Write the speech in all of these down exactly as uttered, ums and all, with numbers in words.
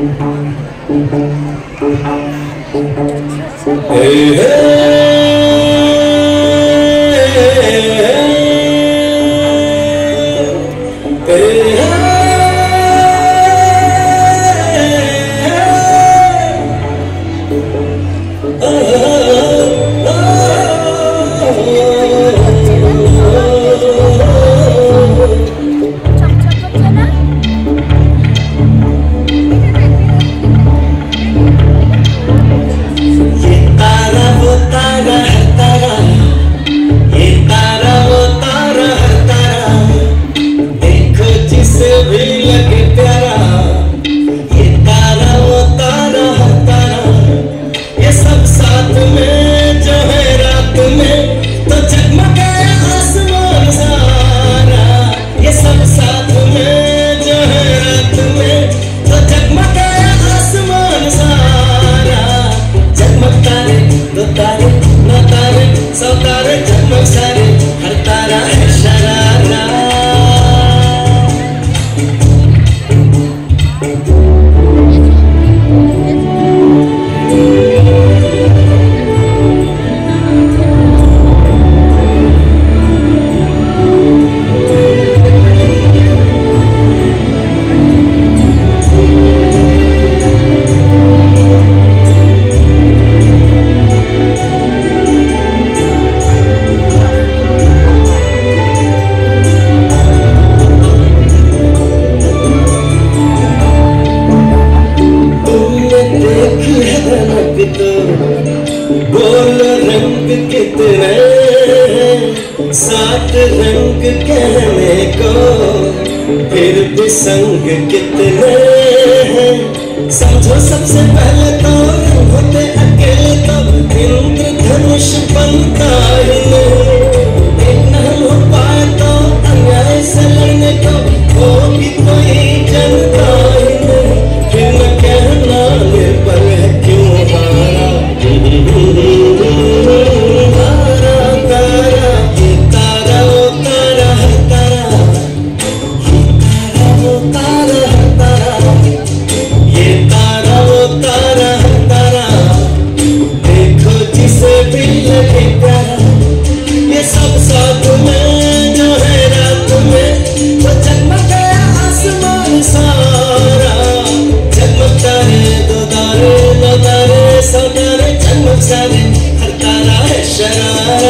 सात रंग कहने को फिर भी संग कितने हैं। समझो सबसे पहले तो रंग होते अकेले तो इंद्रधनुष बनता ही नहीं। एक न हो पाए तो अन्याय से लड़ने को वो भी कोई जनता ही नहीं। फिर न कहना निर्बल है क्यों हारा। हर तारा है शरारा।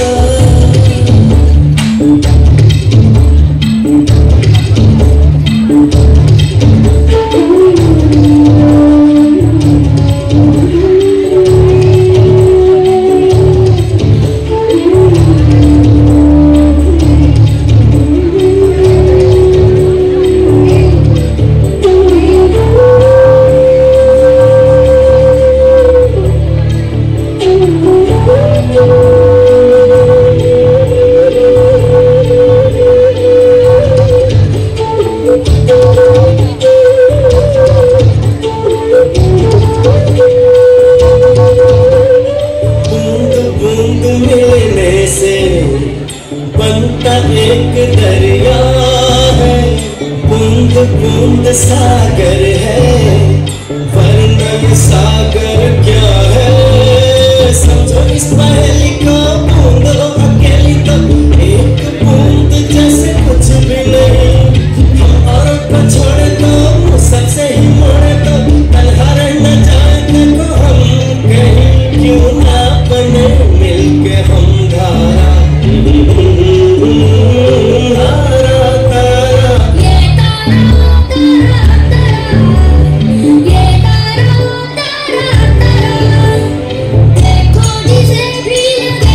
बनता एक दरिया है, बूंद बूंद सागर है, वरना सागर क्या है। समझो इस पहेली को, बूंद हो अकेली तो एक बूंद जैसे कुछ भी नहीं। हम औरों को छोड़े तो सबसे ही मोड़े तो तन्हा रह न जाए देखो हम कहीं क्यों ना बने मिलके हम धारा। देखो जिसे भी लगे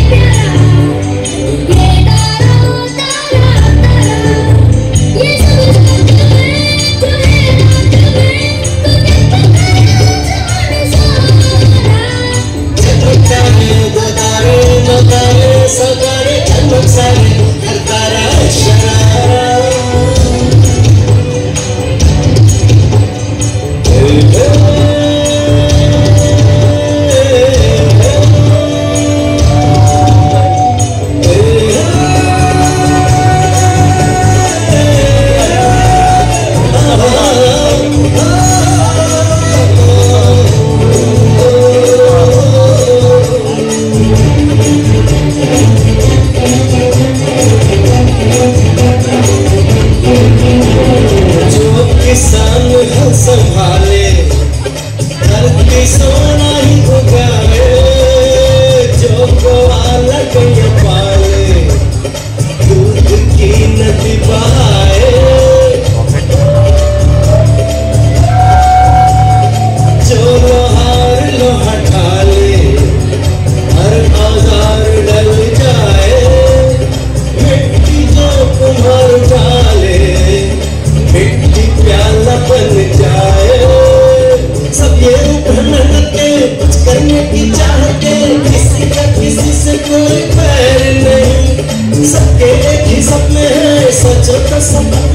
संभाले, धरती सोना ही उगाए, जो ग्वाला गैया पाले, दूध की नदी बहाए, जो लोहार लोहा ढाले, हर औजार डल जाए, मिट्टी जो कुम्हार डाले, मिट्टी प्याला बन जाए। सब ये रूप मेहनत के कुछ करने की चाहते, किसी का किसी से कोई बैर नहीं, सबके एक ही सपने हैं, सच का सपना